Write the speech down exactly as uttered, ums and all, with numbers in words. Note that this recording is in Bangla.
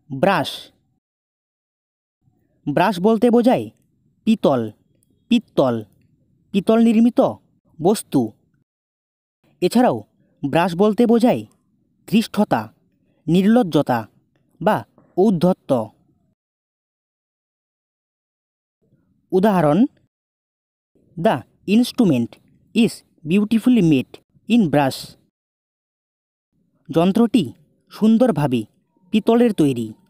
ব্রাশ। ব্রাশ বলতে বোঝায় পিতল, পিত্তল, পিতল নির্মিত বস্তু। এছাড়াও ব্রাশ বলতে বোঝায় ধৃষ্টতা, নির্লজ্জতা বা ঔদ্ধত্য। উদাহরণ: the instrument is beautifully made in brass. যন্ত্রটি সুন্দরভাবে পিতলের তৈরি।